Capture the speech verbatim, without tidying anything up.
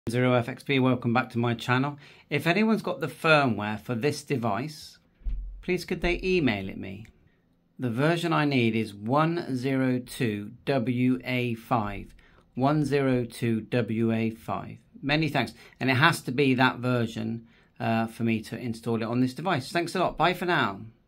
zero F X P, welcome back to my channel. If anyone's got the firmware for this device, please could they email it me. The version I need is one oh two W A five. one oh two W A five. Many thanks. And it has to be that version uh, for me to install it on this device. Thanks a lot. Bye for now.